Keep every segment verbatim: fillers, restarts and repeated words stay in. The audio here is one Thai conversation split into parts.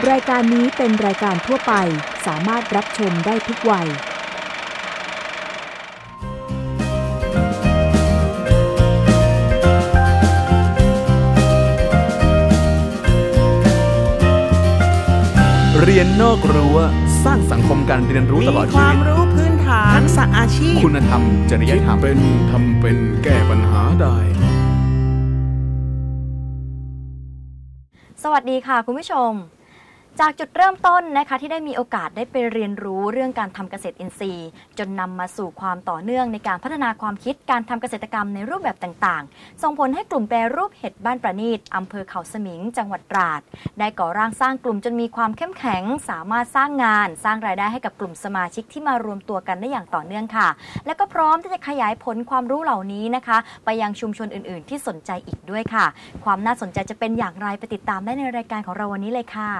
รายการนี้เป็นรายการทั่วไปสามารถรับชมได้ทุกวัยเรียนนอกรั้วสร้างสังคมการเรียนรู้ตลอดชีวิตมีความรู้พื้นฐานทักษะอาชีพคุณธรรมจริยธรรมเป็นทำเป็นแก้ปัญหาได้สวัสดีค่ะคุณผู้ชมจากจุดเริ่มต้นนะคะที่ได้มีโอกาสได้ไปเรียนรู้เรื่องการทำเกษตรอินทรีย์จนนำมาสู่ความต่อเนื่องในการพัฒนาความคิดการทำเกษตรกรรมในรูปแบบต่างๆส่งผลให้กลุ่มแปรรูปเห็ดบ้านประณีตอำเภอเขาสมิงจังหวัดตราดได้ก่อร่างสร้างกลุ่มจนมีความเข้มแข็งสามารถสร้างงานสร้างรายได้ให้กับกลุ่มสมาชิกที่มารวมตัวกันได้อย่างต่อเนื่องค่ะและก็พร้อมที่จะขยายผลความรู้เหล่านี้นะคะไปยังชุมชนอื่นๆที่สนใจอีกด้วยค่ะความน่าสนใจจะเป็นอย่างไรไปติดตามได้ในรายการของเราวันนี้เลยค่ะ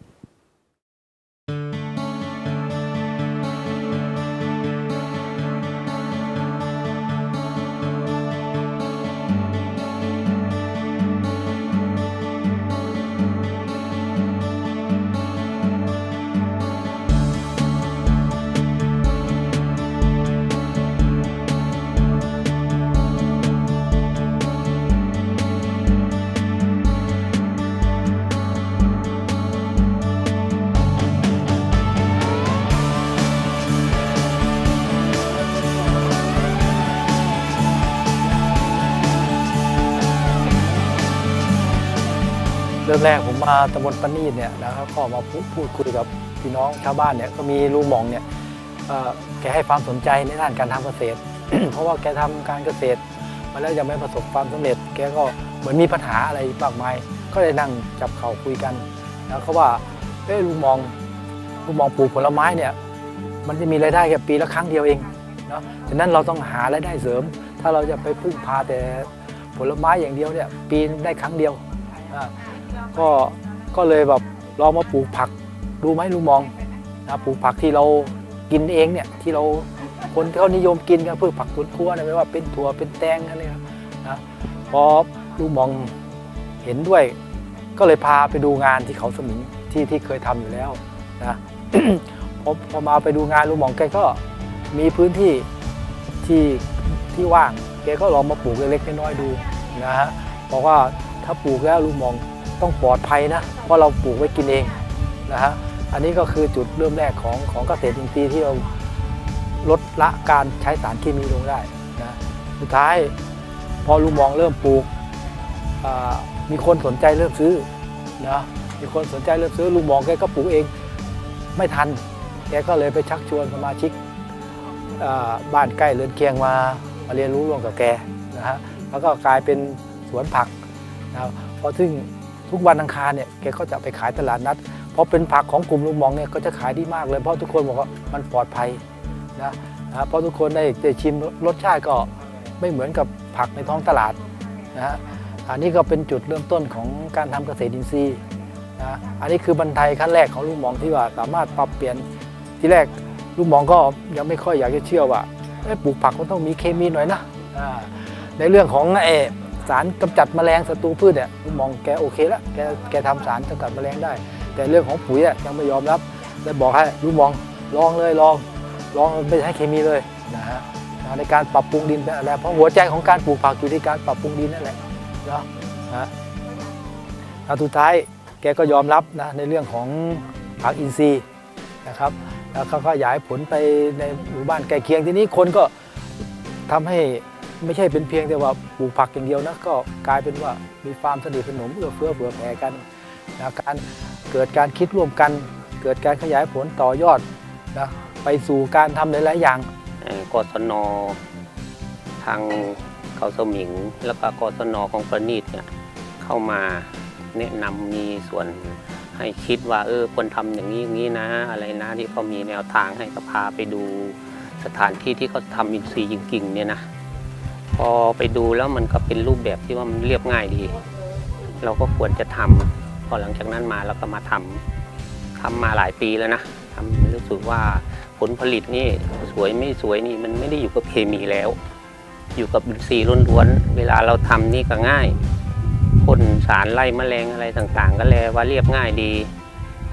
เริ่มแรกผมมาตำบลปะนีตเนี่ยนะครับก็มาพูดพูดคุยกับพี่น้องชาวบ้านเนี่ยก็มีลุงหม่องเนี่ยแกให้ความสนใจในด้านการทำเกษตร เพราะว่าแกทำการเกษตรมาแล้วยังไม่ประสบความสำเร็จแกก็เหมือนมีปัญหาอะไรมากมายก็เลยนั่งจับเข่าคุยกันแล้วเขาว่าเอ้ลุงหม่องลุงหม่องปลูกผลไม้เนี่ยมันจะมีรายได้แค่ปีละครั้งเดียวเองเนาะฉะนั้นเราต้องหารายได้เสริมถ้าเราจะไปพึ่งพาแต่ผลไม้อย่างเดียวเนี่ยปีได้ครั้งเดียวก็ก็เลยแบบลองมาปลูกผักดูไหมลุงมองนะปลูกผักที่เรากินเองเนี่ยที่เราคนที่เขานิยมกินกันพืชผักสวนครัวนะไม่ว่าเป็นถั่วเป็นแตงอะไรนะพอลุงมองเห็นด้วยก็เลยพาไปดูงานที่เขาสมิงที่ที่เคยทำอยู่แล้วนะ พอพอมาไปดูงานลุงมองแกก็มีพื้นที่ที่ที่ว่างแกก็ลองมาปลูกเล็กๆน้อยๆดูนะฮะบอกว่าถ้าปลูกแล้วลุงมองต้องปลอดภัยนะเพราะเราปลูกไว้กินเองนะฮะอันนี้ก็คือจุดเริ่มแรกของของเกษตรอินทรีย์ที่เราลดละการใช้สารเคมีลงได้นะสุดท้ายพอลุงมองเริ่มปลูกมีคนสนใจเริ่มซื้อนะมีคนสนใจเริ่มซื้อลุงมองแกก็ปลูกเองไม่ทันแกก็เลยไปชักชวนสมาชิกบ้านใกล้เรือนเคียงมามาเรียนรู้ร่วมกับแกนะฮะแล้วก็กลายเป็นสวนผักนะพอซึ่งทุกวันอังคารเนี่ยแกก็จะไปขายตลาดนัดเพราะเป็นผักของกลุ่มลุงมองเนี่ยก็จะขายดีมากเลยเพราะทุกคนบอกว่ามันปลอดภัยนะนะเพราะทุกคนได้ได้ชิมรสชาติก็ไม่เหมือนกับผักในท้องตลาดนะฮะอันนี้ก็เป็นจุดเริ่มต้นของการทำเกษตรอินทรีย์นะอันนี้คือบันไดขั้นแรกของลุงมองที่ว่าสามารถปรับเปลี่ยนที่แรกลุงมองก็ยังไม่ค่อยอยากจะเชื่อว่าปลูกผักมันต้องมีเคมีหน่อยนะในเรื่องของเอสารกำจัดแมลงศัตรูพืชเนี่ยลุงมองแกโอเคแล้วแกแกทำสารกำจัดแมลงได้แต่เรื่องของปุ๋ยยังไม่ยอมรับเลยบอกให้ลุงมองลองเลยลองลองไม่ใช้เคมีเลยนะฮะในการปรับปรุงดินเป็นอะไรเพราะหัวใจของการปลูกผักอยู่ที่การปรับปรุงดินนั่นแหละเนาะนะสุดท้ายแกก็ยอมรับนะในเรื่องของผักอินทรีย์นะครับแล้วเขาก็ขยายผลไปในหมู่บ้านใกล้เคียงทีนี้คนก็ทำให้ไม่ใช่เป็นเพียงแต่ว่าปลูกผักอย่างเดียวนะก็กลายเป็นว่ามีฟาร์มสนิทสนมเอื้อเฟื้อเผื่อแผ่กันนะการเกิดการคิดร่วมกันเกิดการขยายผลต่อยอดนะไปสู่การทำหลายๆอย่างกศน.ทางเขาสมิงแล้วก็กศน.ของประณีตเนี่ยเข้ามาแนะนำมีส่วนให้คิดว่าเออควรทำอย่างนี้อย่างนี้นะอะไรนะที่เขามีแนวทางให้ก็พาไปดูสถานที่ที่เขาทำอินทรีย์จริงๆเนี่ยนะพอไปดูแล้วมันก็เป็นรูปแบบที่ว่ามันเรียบง่ายดีเราก็ควรจะทำพอหลังจากนั้นมาเราก็มาทำทำมาหลายปีแล้วนะทำรู้สึกว่าผลผลิตนี่สวยไม่สวยนี่มันไม่ได้อยู่กับเคมีแล้วอยู่กับอินทรีย์ล้วนๆเวลาเราทำนี่ก็ง่ายพ่นสารไล่แมลงอะไรต่างๆก็เลยว่าเรียบง่ายดี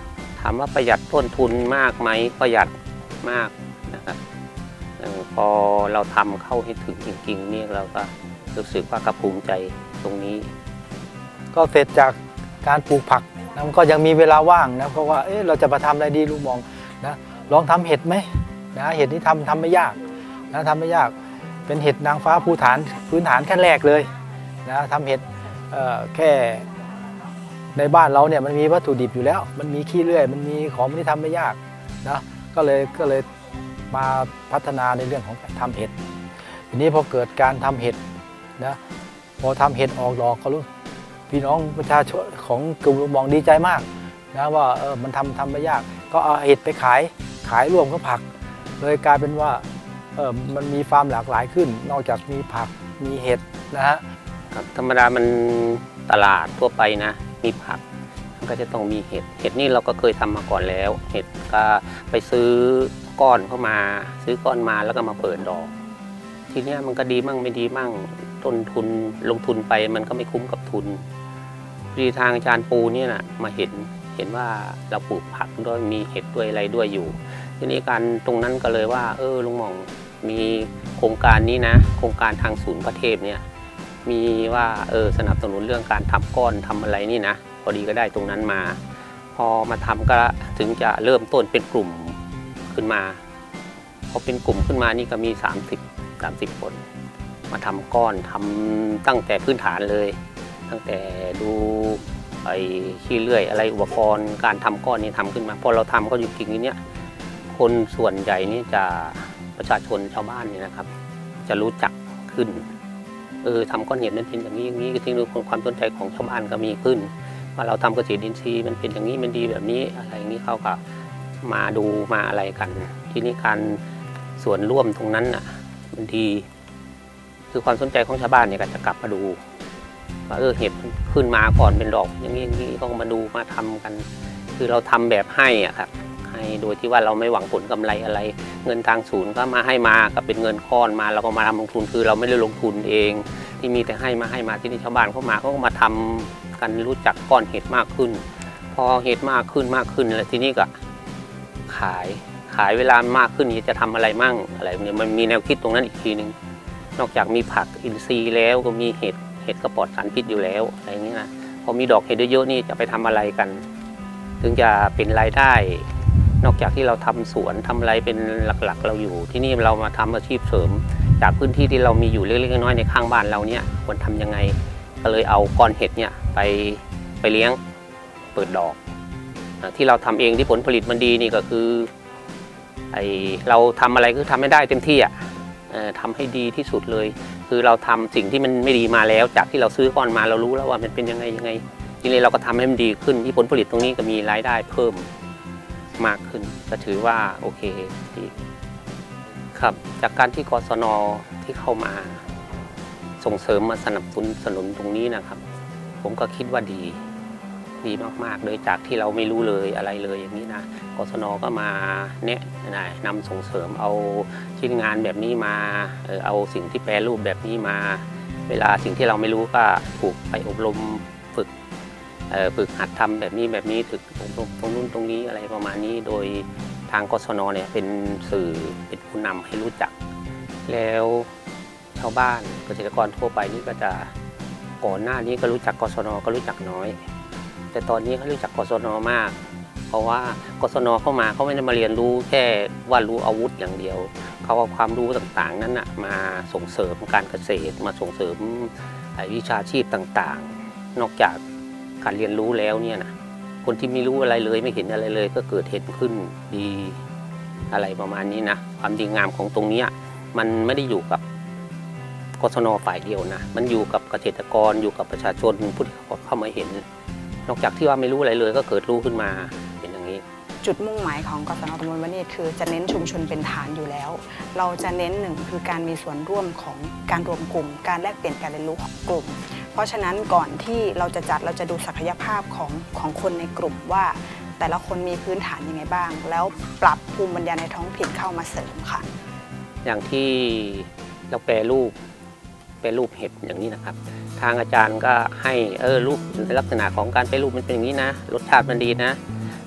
ถามว่าประหยัดต้นทุนมากไหมประหยัดมากนะครับพอเราทำเข้าให้ถึงจริงๆนี่เราก็รู้สึกว่าก็ภูมิใจตรงนี้ก็เสร็จจากการปลูกผักนะมันก็ยังมีเวลาว่างนะเพราะว่าเอ๊ะเราจะมาทำอะไรดีลุงมองนะลองทำเห็ดไหมนะเห็ดนี่ทำทำไม่ยากนะทำไม่ยากเป็นเห็ดนางฟ้าภูฐานพื้นฐานขั้นแรกเลยนะทำเห็ดแค่ในบ้านเราเนี่ยมันมีวัตถุดิบอยู่แล้วมันมีขี้เลื่อยมันมีของที่ทำไม่ยากนะก็เลยก็เลยมาพัฒนาในเรื่องของการทำเห็ดทีนี้พอเกิดการทำเห็ดนะพอทำเห็ดออกดอกก็รู้พี่น้องประชาชนของกลุ่มลุงมองดีใจมากนะว่าเออมันทำทำไม่ยากก็เอาเห็ดไปขายขายรวมกับผักเลยกลายเป็นว่าเออมันมีฟาร์มหลากหลายขึ้นนอกจากมีผักมีเห็ดนะฮะครับธรรมดามันตลาดทั่วไปนะมีผักมันก็จะต้องมีเห็ดเห็ดนี่เราก็เคยทำมาก่อนแล้วเห็ดก็ไปซื้อก้อนเข้ามาซื้อก้อนมาแล้วก็มาเปิดดอกทีนี้มันก็ดีมั่งไม่ดีมั่งต้นทุนลงทุนไปมันก็ไม่คุ้มกับทุนดีทางอาจารย์ปูเนี่ยนะมาเห็นเห็นว่าเราปลูกผักด้วยมีเห็ดด้วยอะไรด้วยอยู่ทีนี้การตรงนั้นก็เลยว่าเออลุงหม่องมีโครงการนี้นะโครงการทางศูนย์พระเทพเนี่ยมีว่าเออสนับสนุนเรื่องการทำก้อนทำอะไรนี่นะพอดีก็ได้ตรงนั้นมาพอมาทำก็ถึงจะเริ่มต้นเป็นกลุ่มขึ้นมาพอเป็นกลุ่มขึ้นมานี่ก็มีสามสิบ สามสิบคนมาทำก้อนทำตั้งแต่พื้นฐานเลยตั้งแต่ดูไอ้ขี้เลื่อยอะไรอุปกรณ์การทำก้อนนี่ทำขึ้นมาพอเราทำก็อยู่กิ่งนี้เนี่ยคนส่วนใหญ่นี่จะประชาชนชาวบ้านนี่นะครับจะรู้จักขึ้นเออทำก้อนเห็ดนั้นเป็นอย่างนี้อย่างนี้ก็ที่รู้ความสนใจของชาวบ้านก็มีขึ้นว่าเราทำเกษตรอินทรีย์มันเป็นอย่างนี้มันดีแบบนี้อะไรอย่างนี้เขาก็มาดูมาอะไรกันทีนี้การส่วนร่วมตรงนั้นน่ะบางทีคือความสนใจของชาวบ้านเนี่ยก็จะกลับมาดูว่าเออเห็ดขึ้นมาก่อนเป็นดอกอย่างนี้อย่างนี้ต้องมาดูมาทำกันคือเราทำแบบให้อ่ะครับให้โดยที่ว่าเราไม่หวังผลกำไรอะไรเงินทางศูนย์ก็มาให้มาก็เป็นเงินก้อนมาเราก็มาทำลงทุนคือเราไม่ได้ลงทุนเองที่มีแต่ให้มาให้มาที่นี่ชาวบ้านเข้ามาเขาก็มาทำกันรู้จักก้อนเห็ดมากขึ้นพอเห็ดมากขึ้นมากขึ้นแล้วทีนี้ก็ขายขายเวลามากขึ้นจะทำอะไรมั่งอะไรเนี่ยมันมีแนวคิดตรงนั้นอีกทีนึงนอกจากมีผักอินทรีย์แล้วก็มีเห็ดเห็ดก็ปลอดสารพิษอยู่แล้วอะไรอย่างนี้นะพอมีดอกเห็ดเยอะๆนี่จะไปทำอะไรกันถึงจะเป็นรายได้นอกจากที่เราทำสวนทำอะไรเป็นหลักๆเราอยู่ที่นี่เรามาทำอาชีพเสริมจากพื้นที่ที่เรามีอยู่เล็กๆน้อยๆในข้างบ้านเราเนี่ยควรทำยังไงก็เลยเอาก้อนเห็ดเนี่ยไปไปเลี้ยงเปิดดอกที่เราทำเองที่ผลผลิตมันดีนี่ก็คือไอเราทำอะไรคือทำไม่ได้เต็มที่อ่ะทำให้ดีที่สุดเลยคือเราทำสิ่งที่มันไม่ดีมาแล้วจากที่เราซื้อก้อนมาเรารู้แล้วว่ามันเป็นยังไงยังไงทีนี้เราก็ทำให้มันดีขึ้นที่ผลผลิตตรงนี้ก็มีรายได้เพิ่มมากขึ้นก็ถือว่าโอเคดีครับจากการที่กศน.ที่เข้ามาส่งเสริมมาสนับสนุนตรงนี้นะครับผมก็คิดว่าดีดีมากๆเลยจากที่เราไม่รู้เลยอะไรเลยอย่างนี้นะกศน.ก็มาแนะนำส่งเสริมเอาชิ้นงานแบบนี้มาเออเอาสิ่งที่แปรรูปแบบนี้มาเวลาสิ่งที่เราไม่รู้ก็ถูกไปอบรมฝึกฝึกหัดทำแบบนี้แบบนี้ถึงตรงนู้นตรงนี้อะไรประมาณนี้โดยทางกศน.เนี่ยเป็นสื่อเป็นผู้นำให้รู้จักแล้วชาวบ้านเกษตรกรทั่วไปนี่ก็จะก่อนหน้านี้ก็รู้จักกศน.ก็รู้จักน้อยแต่ตอนนี้เขารู้จักกศน.มากเพราะว่ากศน.เข้ามาเขาไม่ได้มาเรียนรู้แค่ว่ารู้อาวุธอย่างเดียวเขาเอาความรู้ต่างๆนั้นนะมาส่งเสริมการเกษตรมาส่งเสริมวิชาชีพต่างๆนอกจากการเรียนรู้แล้วเนี่ยนะคนที่ไม่รู้อะไรเลยไม่เห็นอะไรเลยก็เกิดเห็นขึ้นดีอะไรประมาณนี้นะความดีงามของตรงนี้มันไม่ได้อยู่กับกศน.ฝ่ายเดียวนะมันอยู่กับเกษตรกรอยู่กับประชาชนผู้ที่เข้ามาเห็นนอกจากที่ว่าไม่รู้อะไรเลยก็เกิดรู้ขึ้นมาเป็นอย่างนี้จุดมุ่งหมายของกศน.ตำบลวานิชคือจะเน้นชุมชนเป็นฐานอยู่แล้วเราจะเน้นหนึ่งคือการมีส่วนร่วมของการรวมกลุ่มการแลกเปลี่ยนการเรียนรู้ของกลุ่มเพราะฉะนั้นก่อนที่เราจะจัดเราจะดูศักยภาพของของคนในกลุ่มว่าแต่ละคนมีพื้นฐานยังไงบ้างแล้วปรับภูมิปัญญาในท้องถิ่นเข้ามาเสริมค่ะอย่างที่เราแปรรูปแปรรูปเห็ดอย่างนี้นะครับทางอาจารย์ก็ให้เออรูปในลักษณะของการแปรรูปมันเป็นอย่างนี้นะรสชาติมันดีนะ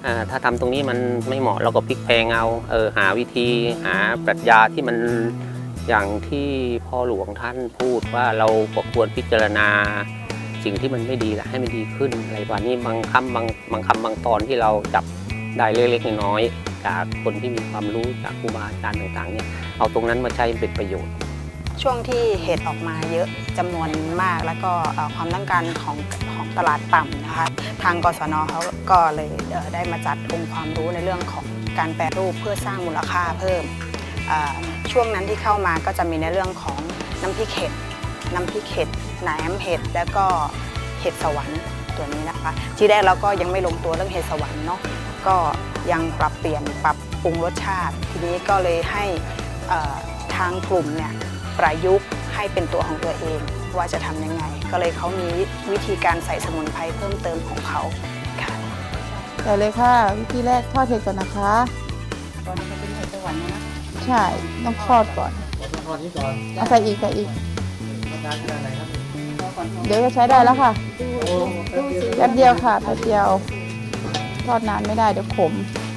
ถ้าทำตรงนี้มันไม่เหมาะเราก็พลิกแพงเอาเออหาวิธีหาปรัชญาที่มันอย่างที่พ่อหลวงท่านพูดว่าเราก็ควรพิจารณาสิ่งที่มันไม่ดีแหละให้มันดีขึ้นอะไรแบบนี้บางคำบางบางคำบางตอนที่เราจับได้เล็กๆน้อยๆจากคนที่มีความรู้จากครูบาอาจารย์ต่างๆเนี่ยเอาตรงนั้นมาใช้เป็นประโยชน์ช่วงที่เห็ดออกมาเยอะจำนวนมากแล้วก็ความต้องการของของตลาดต่ำนะคะทางกสนเขาก็เลยได้มาจัดองค์ความรู้ในเรื่องของการแปรรูปเพื่อสร้างมูลค่าเพิ่มช่วงนั้นที่เข้ามาก็จะมีในเรื่องของน้ำพริกเห็ดน้ำพริกเห็ดแหนมเห็ดแล้วก็เห็ดสวรรค์ตัวนี้นะคะที่แรกเราก็ยังไม่ลงตัวเรื่องเห็ดสวรรค์เนาะก็ยังปรับเปลี่ยนปรับปรุงรสชาติทีนี้ก็เลยให้ทางกลุ่มเนี่ยประยุกต์ให้เป็นตัวของตัวเองว่าจะทำยังไงก็เลยเขามีวิธีการใส่สมุนไพรเพิ่มเติมของเขาค่ะแต่เลยค่ะวิธีแรกทอดเห็ดก่อนนะคะตอนนี้จะเป็นเห็ดสวรรค์นะใช่ต้องทอดก่อนทอดนี้ก่อนใส่อีกใส่อีกนานขนาดไหนครับเดี๋ยวจะใช้ได้แล้วค่ะแป๊บเดียวค่ะแป๊บเดียวทอดนานไม่ได้เดี๋ยวขม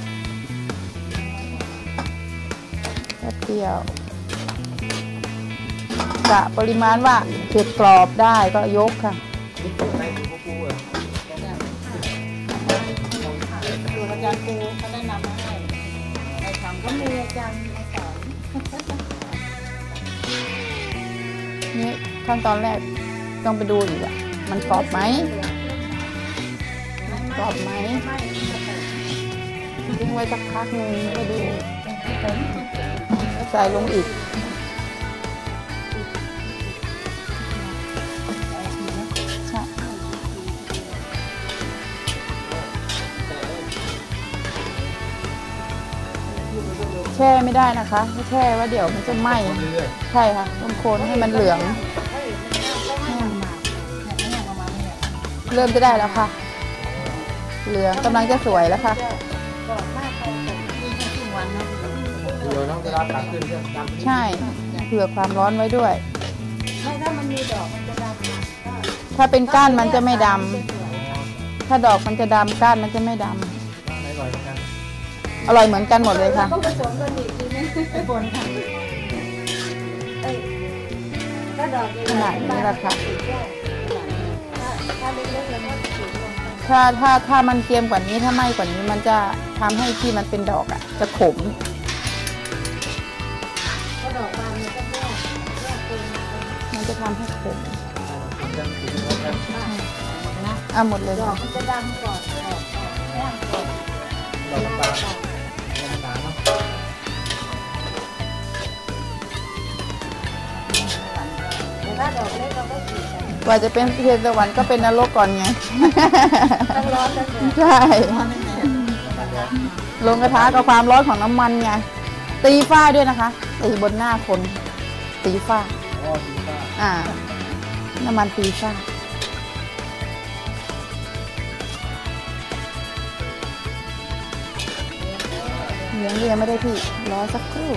แป๊บเดียวกะปริมาณว่าเผ็ดกรอบได้ก็ยกค่ะดูอาจารย์ปูเขาแนะนำมาให้ในทำก็มีอาจารย์มาสอนนี่ขั้นตอนแรกต้องไปดูอีกอ่ะมันกรอบไหมกรอบไหมทิ้งไว้สักพักนึงก็ดูใส่ลงอีกแช่ไม่ได้นะคะไม่แช่ว่าเดี๋ยวมันจะไหม้ใช่ค่ะต้องคนให้มันเหลืองเริ่มจะได้แล้วค่ะเหลืองกำลังจะสวยแล้วค่ะใช่เผื่อความร้อนไว้ด้วยถ้าเป็นก้านมันจะไม่ดำถ้าดอกมันจะดำก้านมันจะไม่ดำอร่อยเหมือนกันหมดเลยค่ะต้องผสมกันอีกทีนึงไปบนค่ะถ้าดอกขนาดนี้แหละค่ะถ้าเล็กๆแล้วก็ถ้าถ้าถ้ามันเกรียมกว่านี้ถ้าไหม้กว่านี้มันจะทำให้ที่มันเป็นดอกอ่ะจะขมก็ดอกบานมันก็แย่แย่เกินมันจะทำให้ขมอ่ะหมดเลยดอกมันจะดำก่อนดอกแห้งก่อนดอกบานกว่าจะเป็นเห็ดสวรรค์ก็เป็นนรกก่อนไงต้องร้อนใช่ลงกระทะกับความร้อนของน้ำมันไงตีฝ้าด้วยนะคะตีบนหน้าคนตีฝ้าอ่าน้ำมันตีฝ้าเลี้ยงเรียนไม่ได้ที่รอสักครู่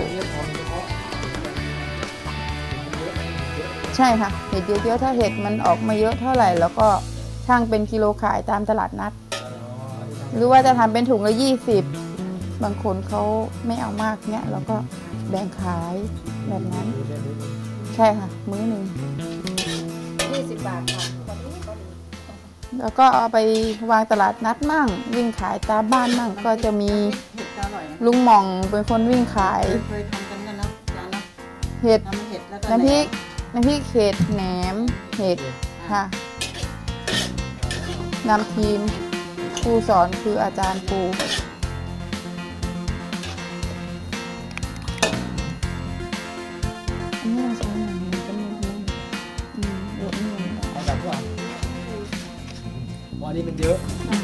ใช่ค่ะเห็ดเยอะๆถ้าเห็ดมันออกมาเยอะเท่าไหร่แล้วก็ช่างเป็นกิโลขายตามตลาดนัดหรือว่าจะทำเป็นถุงละยี่สิบบางคนเขาไม่เอามากเนี้ยเราก็แบ่งขายแบบนั้นใช่ค่ะมื้อหนึ่งยี่สิบบาทค่ะแล้วก็เอาไปวางตลาดนัดมั่งวิ่งขายตามบ้านมั่งก็จะมีลุงหม่องเป็นคนวิ่งขายเคยทำกันกันนะเห็ดน้ำพริกน้ำพริกเห็ดแหนมเห็ดค่ะนำทีมครูสอนคืออาจารย์ปูอันนี้เราใช้หนังมันก็มีอืมเยอะนี่เอาแบบว่าวันนี้มันเยอะ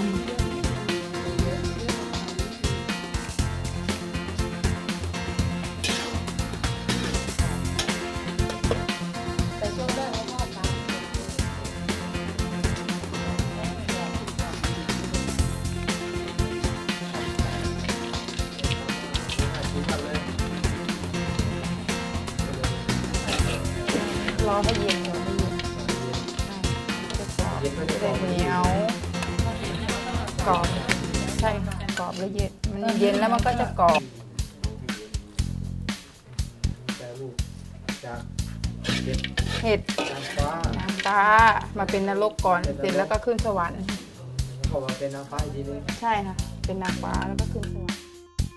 รอให้เย็นรอให้เย็นจะกรอบจะเหนียวกรอบใช่ค่ะกรอบแล้วเย็นมันเย็นแล้วมันก็จะกรอบเห็ดนางฟ้ามาเป็นนรกก่อนเสร็จแล้วก็ขึ้นสวรรค์ก็มาเป็นนางฟ้าอีกทีนึงใช่ค่ะเป็นนางฟ้าแล้วก็ขึ้นสวรรค์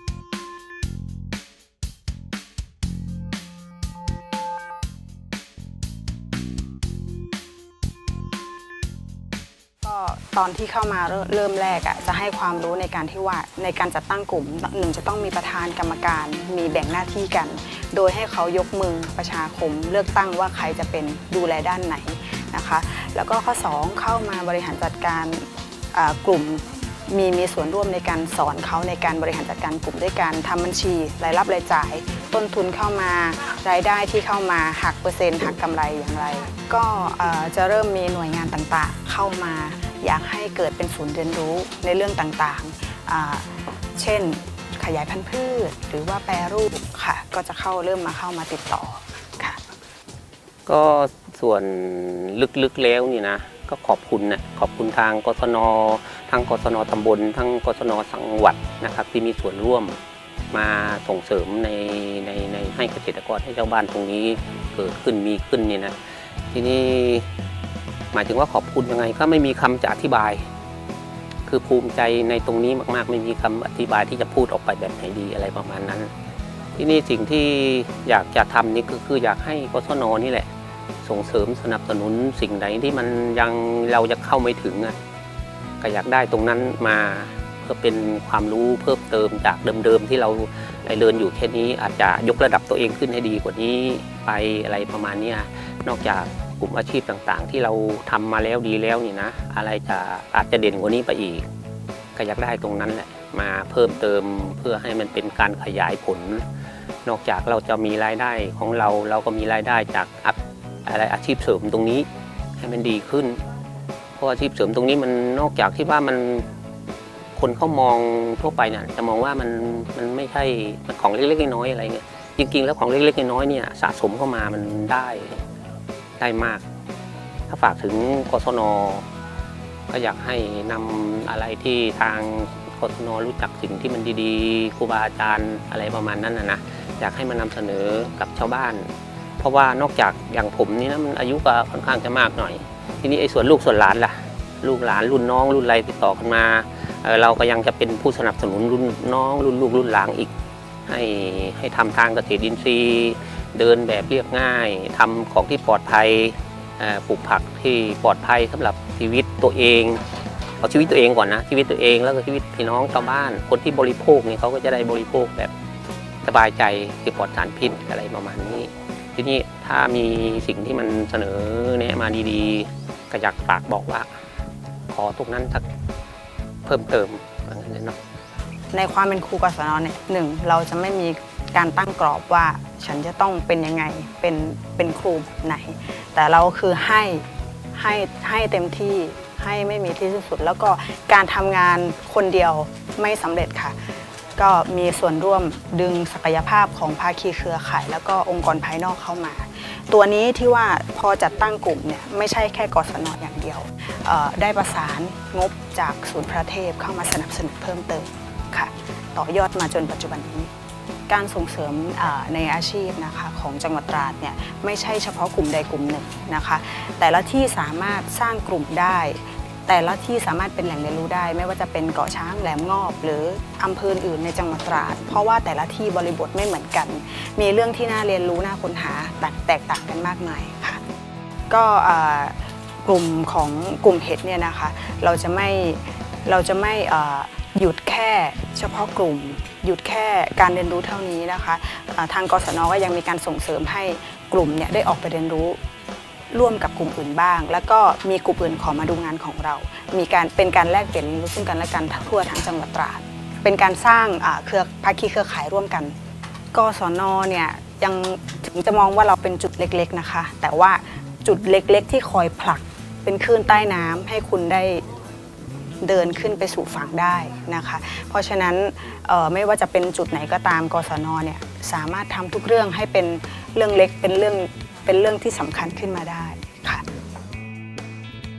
ก็ตอนที่เข้ามาเริ่มแรกอ่ะจะให้ความรู้ในการที่ว่าในการจัดตั้งกลุ่มหนึ่งจะต้องมีประธานกรรมการมีแบ่งหน้าที่กันโดยให้เขายกมือประชาคมเลือกตั้งว่าใครจะเป็นดูแลด้านไหนนะคะแล้วก็ข้อสองเข้ามาบริหารจัดการกลุ่มมีมีส่วนร่วมในการสอนเขาในการบริหารจัดการกลุ่มด้วยการทำบัญชีรายรับรายจ่ายต้นทุนเข้ามารายได้ที่เข้ามาหักเปอร์เซ็นต์หักกำไรอย่างไรก็จะเริ่มมีหน่วยงานต่างๆเข้ามาอยากให้เกิดเป็นศูนย์เรียนรู้ในเรื่องต่างๆเช่นขยายพันธุ์พืชหรือว่าแปรรูปค่ะก็จะเข้าเริ่มมาเข้ามาติดต่อค่ะก็ส่วนลึกๆแล้วนี่นะก็ขอบคุณนะขอบคุณทางกศนทั้งกศนตำบลทั้งกศนจังหวัดนะครับที่มีส่วนร่วมมาส่งเสริมในในในให้เกษตรกรให้ชาวบ้านตรงนี้เกิดขึ้นมีขึ้นนี่นะทีนี้หมายถึงว่าขอบคุณยังไงก็ไม่มีคำจะอธิบายคือภูมิใจในตรงนี้มากๆไม่มีคำอธิบายที่จะพูดออกไปแบบไหนดีอะไรประมาณนั้นที่นี่สิ่งที่อยากจะทำนี่ก็คืออยากให้กศนนี่แหละส่งเสริมสนับสนุนสิ่งใดที่มันยังเราจะเข้าไม่ถึงอ่ะก็อยากได้ตรงนั้นมาเพื่อเป็นความรู้เพิ่มเติมจากเดิมๆที่เราเรียนอยู่แค่นี้อาจจะยกระดับตัวเองขึ้นให้ดีกว่านี้ไปอะไรประมาณนี้นอกจากกลุ่มอาชีพต่างๆที่เราทำมาแล้วดีแล้วนี่นะอะไรจะอาจจะเด่นกว่านี้ไปอีกก็อยากได้ตรงนั้นแหละมาเพิ่มเติมเพื่อให้มันเป็นการขยายผลนอกจากเราจะมีรายได้ของเราเราก็มีรายได้จากอะไรอาชีพเสริมตรงนี้ให้มันดีขึ้นเพราะอาชีพเสริมตรงนี้มันนอกจากที่ว่ามันคนเขามองทั่วไปเนี่ยจะมองว่ามันมันไม่ใช่มันของเล็กๆน้อยๆอะไรเงี้ยจริงๆแล้วของเล็กๆน้อยๆเนี่ยสะสมเข้ามามันได้ได้มากถ้าฝากถึงกศนก็อยากให้นำอะไรที่ทางกศนรู้จักสิ่งที่มันดีๆครูบาอาจารย์อะไรประมาณนั้นนะนะอยากให้มานำเสนอกับชาวบ้านเพราะว่านอกจากอย่างผมนี่นะมันอายุก็ค่อนข้างจะมากหน่อยทีนี้ไอ้ส่วนลูกส่วนหลานล่ะลูกหลานรุ่นน้องรุ่นอะไรติดต่อกันมาเราก็ยังจะเป็นผู้สนับสนุนรุ่นน้องรุ่นลูกรุ่นหลานอีกให้ให้ทำทางเกษตรอินทรีย์เดินแบบเรียบง่ายทำของที่ปลอดภัยปลูกผักที่ปลอดภัยสำหรับชีวิตตัวเองเอาชีวิตตัวเองก่อนนะชีวิตตัวเองแล้วก็ชีวิตพี่น้องชาวบ้านคนที่บริโภคนี่เขาก็จะได้บริโภคแบบสบายใจที่ปลอดสารพิษอะไรประมาณนี้ทีนี้ถ้ามีสิ่งที่มันเสนอแนะมาดีๆก็อยากฝากบอกว่าขอตรงนั้นสักเพิ่มเติมอะไรอย่างเงี้ยเนาะในความเป็นครูกศนเนี่ยหนึ่งเราจะไม่มีการตั้งกรอบว่าฉันจะต้องเป็นยังไงเป็นเป็นครูไหนแต่เราคือให้ให้ให้เต็มที่ให้ไม่มีที่สุดแล้วก็การทำงานคนเดียวไม่สำเร็จค่ะก็มีส่วนร่วมดึงศักยภาพของภาคีเครือข่ายแล้วก็องค์กรภายนอกเข้ามาตัวนี้ที่ว่าพอจัดตั้งกลุ่มเนี่ยไม่ใช่แค่กศนอย่างเดียวได้ประสานงบจากศูนย์พระเทพเข้ามาสนับสนุนเพิ่มเติมค่ะต่อยอดมาจนปัจจุบันนี้การส่งเสริมในอาชีพนะคะของจังหวัดตราดเนี่ยไม่ใช่เฉพาะกลุ่มใดกลุ่มหนึ่งนะคะแต่ละที่สามารถสร้างกลุ่มได้แต่ละที่สามารถเป็นแหล่งเรียนรู้ได้ไม่ว่าจะเป็นเกาะช้างแหลมงอบหรืออำเภออื่นในจังหวัดตราดเพราะว่าแต่ละที่บริบทไม่เหมือนกันมีเรื่องที่น่าเรียนรู้น่าค้นหาแตกต่างกันมากมายค่ะก็กลุ่มของกลุ่มเห็ดเนี่ยนะคะเราจะไม่เราจะไม่หยุดแค่เฉพาะกลุ่มหยุดแค่การเรียนรู้เท่านี้นะคะทางกศนก็ยังมีการส่งเสริมให้กลุ่มเนี่ยได้ออกไปเรียนรู้ร่วมกับกลุ่มอื่นบ้างแล้วก็มีกลุ่มอื่นขอมาดูงานของเรามีการเป็นการแลกเปลี่ยนรู้ซึ่งกันและกันทั่วทั้งจังหวัดตราดเป็นการสร้างเครือภาคีเครือข่ายร่วมกันกศนเนี่ยยังถึงจะมองว่าเราเป็นจุดเล็กๆนะคะแต่ว่าจุดเล็กๆที่คอยผลักเป็นคลื่นใต้น้ำให้คุณได้เดินขึ้นไปสู่ฝั่งได้นะคะเพราะฉะนั้นไม่ว่าจะเป็นจุดไหนก็ตามกศนเนี่ยสามารถทำทุกเรื่องให้เป็นเรื่องเล็กเป็นเรื่องเป็นเรื่องที่สำคัญขึ้นมาได้ค่ะ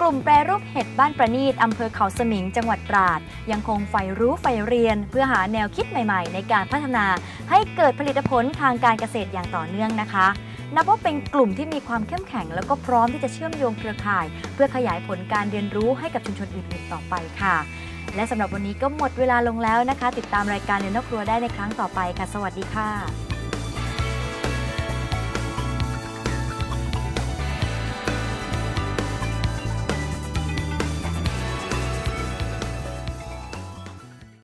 กลุ่มแปรรูปเห็ดบ้านประณีตอำเภอเขาสมิงจังหวัดตราดยังคงใฝ่รู้ใฝ่เรียนเพื่อหาแนวคิดใหม่ๆในการพัฒนาให้เกิดผลิตผลทางการเกษตรอย่างต่อเนื่องนะคะนับว่าเป็นกลุ่มที่มีความเข้มแข็งแล้วก็พร้อมที่จะเชื่อมโยงเครือข่ายเพื่อขยายผลการเรียนรู้ให้กับชุมชนอื่นๆต่อไปค่ะและสำหรับวันนี้ก็หมดเวลาลงแล้วนะคะติดตามรายการเรียนนอกครัวได้ในครั้งต่อไปค่ะสวัสดีค่ะ